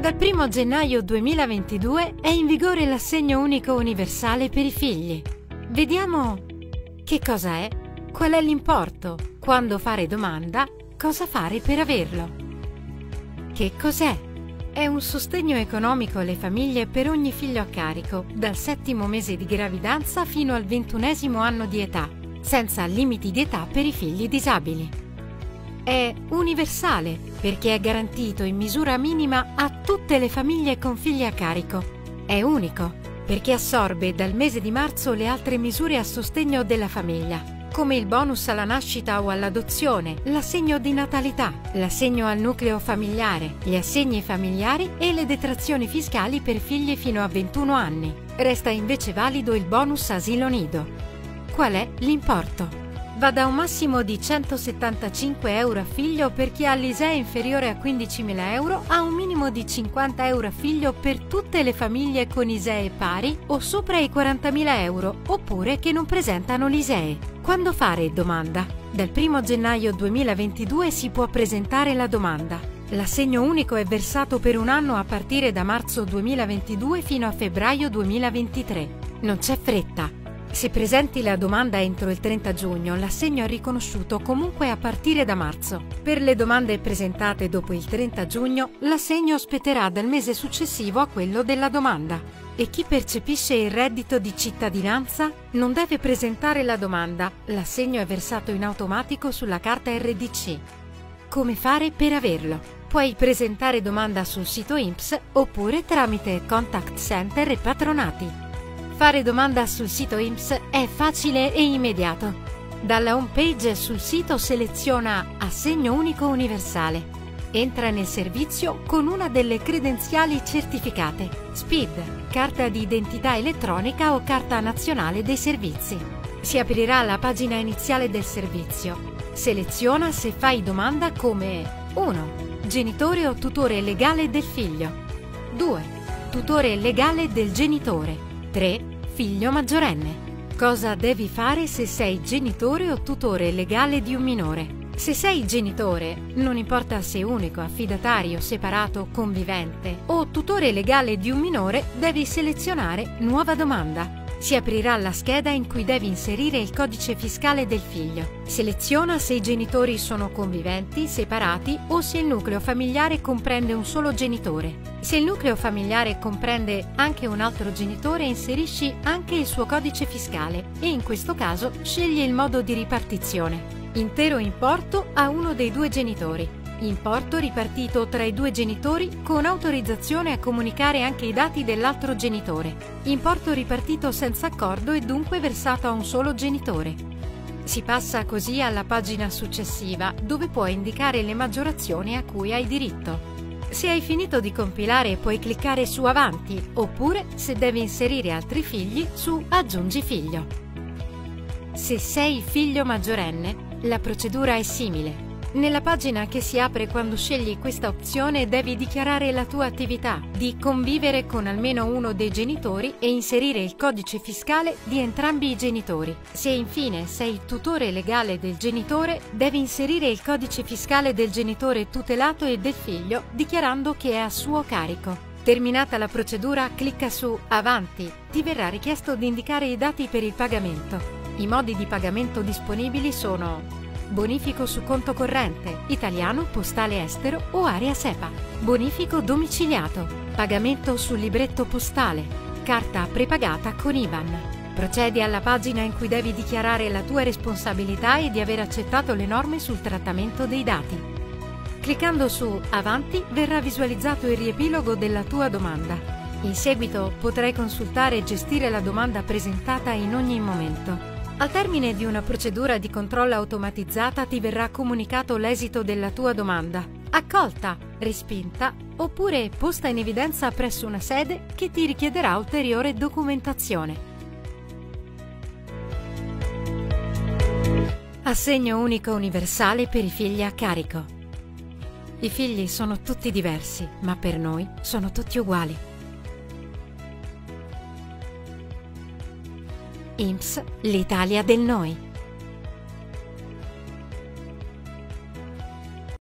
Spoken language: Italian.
Dal 1° gennaio 2022 è in vigore l'assegno unico universale per i figli. Vediamo che cosa è, qual è l'importo, quando fare domanda, cosa fare per averlo. Che cos'è? È un sostegno economico alle famiglie per ogni figlio a carico, dal 7° mese di gravidanza fino al 21° anno di età, senza limiti di età per i figli disabili. È universale perché è garantito in misura minima a tutte le famiglie con figli a carico. È unico perché assorbe dal mese di marzo le altre misure a sostegno della famiglia, come il bonus alla nascita o all'adozione, l'assegno di natalità, l'assegno al nucleo familiare, gli assegni familiari e le detrazioni fiscali per figli fino a 21 anni. Resta invece valido il bonus asilo nido. Qual è l'importo? Va da un massimo di 175 euro a figlio per chi ha l'ISEE inferiore a 15.000 euro a un minimo di 50 euro a figlio per tutte le famiglie con ISEE pari o sopra i 40.000 euro oppure che non presentano l'ISEE. Quando fare domanda? Dal 1° gennaio 2022 si può presentare la domanda. L'assegno unico è versato per un anno a partire da marzo 2022 fino a febbraio 2023. Non c'è fretta. Se presenti la domanda entro il 30 giugno, l'assegno è riconosciuto comunque a partire da marzo. Per le domande presentate dopo il 30 giugno, l'assegno spetterà dal mese successivo a quello della domanda. E chi percepisce il reddito di cittadinanza non deve presentare la domanda. L'assegno è versato in automatico sulla carta RDC. Come fare per averlo? Puoi presentare domanda sul sito INPS oppure tramite contact center e patronati. Fare domanda sul sito INPS è facile e immediato. Dalla home page sul sito seleziona Assegno unico universale. Entra nel servizio con una delle credenziali certificate, SPID, carta di identità elettronica o carta nazionale dei servizi. Si aprirà la pagina iniziale del servizio. Seleziona se fai domanda come 1. Genitore o tutore legale del figlio. 2. Tutore legale del genitore. 3. Figlio maggiorenne. Cosa devi fare se sei genitore o tutore legale di un minore? Se sei genitore, non importa se unico, affidatario, separato, convivente o tutore legale di un minore, devi selezionare Nuova domanda. Si aprirà la scheda in cui devi inserire il codice fiscale del figlio. Seleziona se i genitori sono conviventi, separati o se il nucleo familiare comprende un solo genitore. Se il nucleo familiare comprende anche un altro genitore, inserisci anche il suo codice fiscale e in questo caso scegli il modo di ripartizione. Intero importo a uno dei due genitori. Importo ripartito tra i due genitori con autorizzazione a comunicare anche i dati dell'altro genitore. Importo ripartito senza accordo e dunque versato a un solo genitore. Si passa così alla pagina successiva, dove puoi indicare le maggiorazioni a cui hai diritto. Se hai finito di compilare puoi cliccare su Avanti, oppure, se devi inserire altri figli, su Aggiungi figlio. Se sei figlio maggiorenne, la procedura è simile. Nella pagina che si apre quando scegli questa opzione devi dichiarare la tua attività di convivere con almeno uno dei genitori e inserire il codice fiscale di entrambi i genitori. Se infine sei tutore legale del genitore, devi inserire il codice fiscale del genitore tutelato e del figlio, dichiarando che è a suo carico. Terminata la procedura, clicca su Avanti. Ti verrà richiesto di indicare i dati per il pagamento. I modi di pagamento disponibili sono bonifico su conto corrente, italiano, postale estero o area SEPA, bonifico domiciliato, pagamento sul libretto postale, carta prepagata con IBAN. Procedi alla pagina in cui devi dichiarare la tua responsabilità e di aver accettato le norme sul trattamento dei dati. Cliccando su Avanti verrà visualizzato il riepilogo della tua domanda. In seguito potrai consultare e gestire la domanda presentata in ogni momento. Al termine di una procedura di controllo automatizzata ti verrà comunicato l'esito della tua domanda, accolta, respinta oppure posta in evidenza presso una sede che ti richiederà ulteriore documentazione. Assegno unico universale per i figli a carico. I figli sono tutti diversi, ma per noi sono tutti uguali. INPS, l'Italia del noi.